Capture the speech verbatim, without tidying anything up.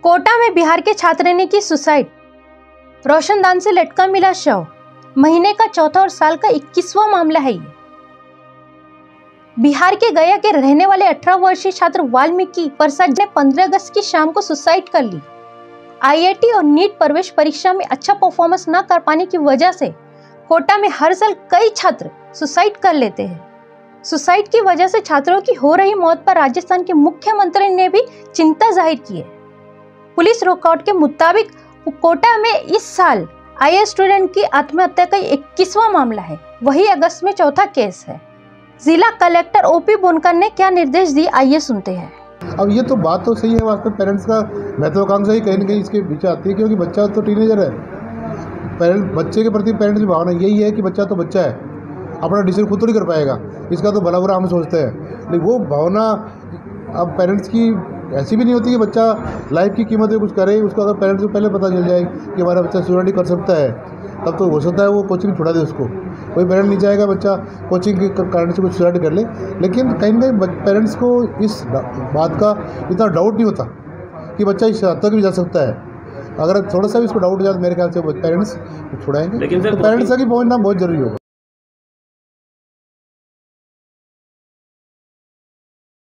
कोटा में बिहार के छात्र ने की सुसाइड, रोशनदान से लटका मिला शव। महीने का चौथा और साल का इक्कीसवां मामला है ये। बिहार के गया के रहने वाले अठारह वर्षीय छात्र वाल्मीकि प्रसाद ने पंद्रह अगस्त की शाम को सुसाइड कर ली। आईआईटी और नीट प्रवेश परीक्षा में अच्छा परफॉर्मेंस न कर पाने की वजह से कोटा में हर साल कई छात्र सुसाइड कर लेते हैं। सुसाइड की वजह से छात्रों की हो रही मौत पर राजस्थान के मुख्यमंत्री ने भी चिंता जाहिर की है। पुलिस रिकॉर्ड के मुताबिक कोटा में इस साल आईआईटी स्टूडेंट की आत्महत्या का इक्कीसवां मामला है। वही अगस्त में चौथा केस है। जिला कलेक्टर ओपी बोनकर ने क्या निर्देश दिए, आइए सुनते हैं। अब ये तो बात तो सही है, वास्तव में पेरेंट्स का महत्वाकांक्षा ही कहीं ना कहीं इसके पीछे आती है, क्योंकि बच्चा तो टीनेजर है। पेरेंट बच्चे के प्रति पेरेंट्स की भावना यही है कि बच्चा तो बच्चा है, अपना डिसीजन खुद तो नहीं कर पाएगा, इसका तो भला बुरा हम सोचते हैं। लेकिन वो भावना अब पेरेंट्स की ऐसी भी नहीं होती कि बच्चा लाइफ की कीमत में कुछ करे। उसको अगर पेरेंट्स को पहले पता चल जाए कि हमारा बच्चा सुसाइड कर सकता है, तब तो हो सकता है वो कोचिंग छुड़ा दे उसको। कोई पेरेंट नहीं चाहेगा बच्चा कोचिंग के कारण से कुछ सुसाइड कर ले। लेकिन कहीं ना कहीं पेरेंट्स को इस बात का इतना डाउट नहीं होता कि बच्चा इस हद तक भी जा सकता है। अगर थोड़ा सा भी इसको डाउट हो जाए तो मेरे ख्याल से पेरेंट्स छुड़ाएंगे। लेकिन तो पेरेंट्स की पहुंचना बहुत जरूरी होगा।